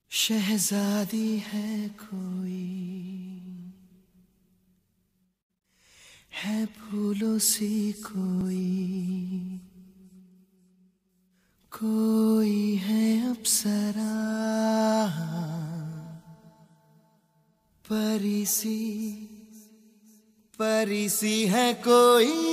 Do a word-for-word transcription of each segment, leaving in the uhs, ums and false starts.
शहजादी है कोई, है फूलों सी कोई, कोई है अप्सरा परी सी, परी सी है कोई।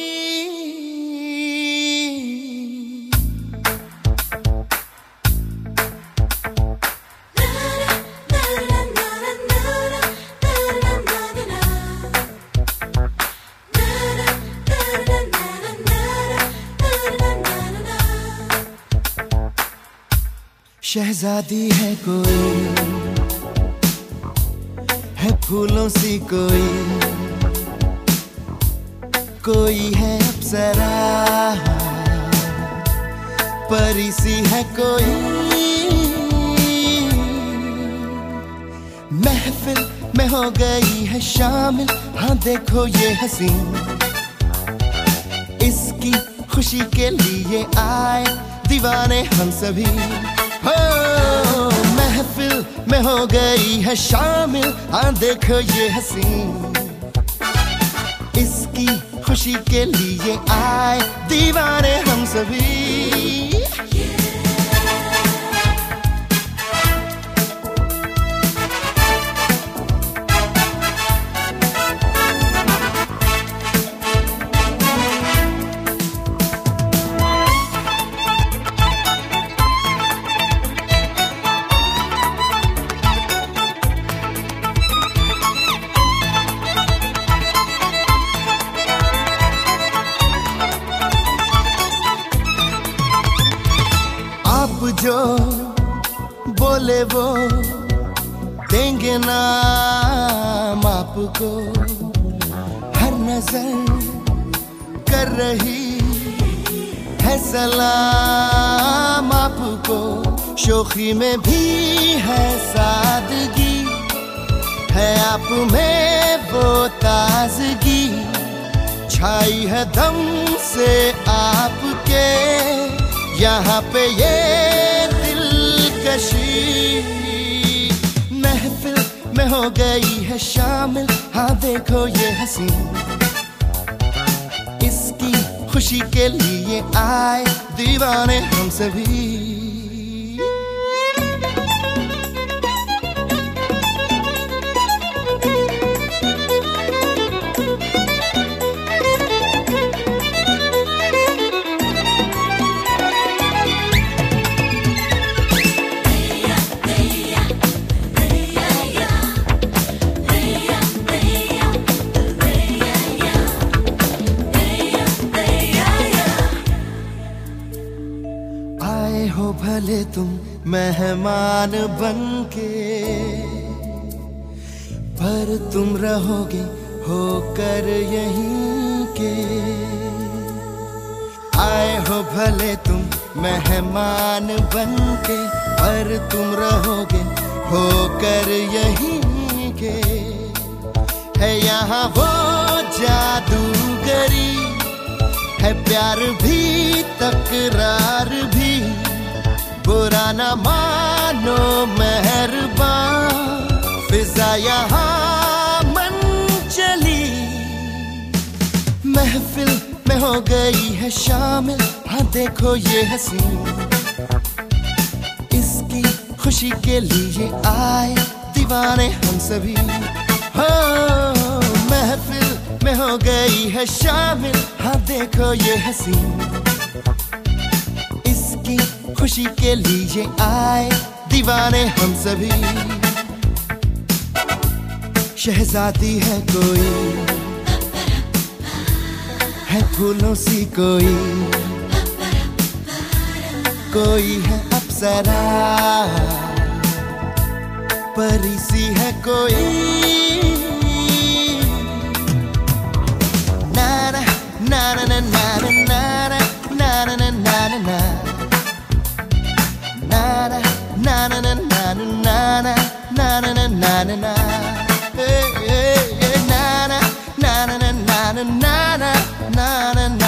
शहजादी है कोई, है फूलों सी कोई, कोई है अप्सरा परी सी है कोई। महफिल में हो गई है शामिल, हाँ देखो ये हंसी, इसकी खुशी के लिए आए दीवाने हम सभी। हो महफिल में हो गई है शामिल, हाँ देखो ये हंसी, इसकी खुशी के लिए आए दीवाने हम सभी। जो बोले वो देंगे नाम आपको, हर नजर कर रही है सलाम आपको। शोखी में भी है सादगी, है आप में वो ताजगी, छाई है दम से आपके यहाँ पे ये दिलकशी। महफिल में हो गई है शामिल, हाँ देखो ये हंसी, इसकी खुशी के लिए आए दीवाने हम सभी। हो भले तुम मेहमान बनके, पर तुम रहोगे होकर यहीं के। आए हो भले तुम मेहमान बनके, पर तुम रहोगे होकर यहीं के। है यहाँ वो जादूगरी, है प्यार भी तकरार भी, बुरा न मानो मेहरबान, फिजा यहाँ मन चली। महफिल में हो गई है शामिल, हाँ देखो ये हंसी, इसकी खुशी के लिए आए दीवाने हम सभी। हो महफिल में हो गई है शामिल, हाँ देखो ये हंसी, खुशी के लिए आए दीवाने हम सभी। शहजादी है कोई, है फूलों सी कोई, कोई है अप्सरा परी सी है कोई। ना ना ना ना ना ना ना ना ना ना ना ना na na na na na na na na na na na na hey hey na na na na na na na na na na